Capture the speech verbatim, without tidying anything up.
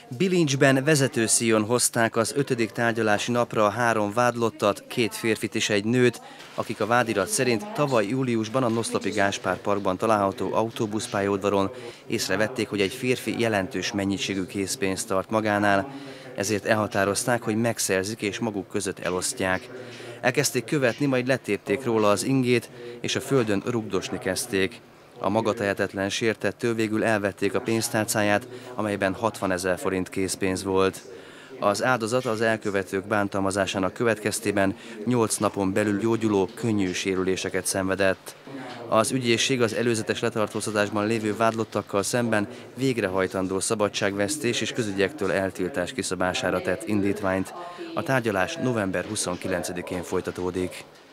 Bilincsben vezetőszíjon hozták az ötödik tárgyalási napra a három vádlottat, két férfit és egy nőt, akik a vádirat szerint tavaly júliusban a Noszlopi Gáspár parkban található autóbuszpályaudvaron észrevették, hogy egy férfi jelentős mennyiségű készpénzt tart magánál, ezért elhatározták, hogy megszerzik és maguk között elosztják. Elkezdték követni, majd letépték róla az ingét, és a földön rugdosni kezdték. A magatehetetlen sértettől végül elvették a pénztárcáját, amelyben hatvanezer forint készpénz volt. Az áldozat az elkövetők bántalmazásának következtében nyolc napon belül gyógyuló, könnyű sérüléseket szenvedett. Az ügyészség az előzetes letartóztatásban lévő vádlottakkal szemben végrehajtandó szabadságvesztés és közügyektől eltiltás kiszabására tett indítványt. A tárgyalás november huszonkilencedikén folytatódik.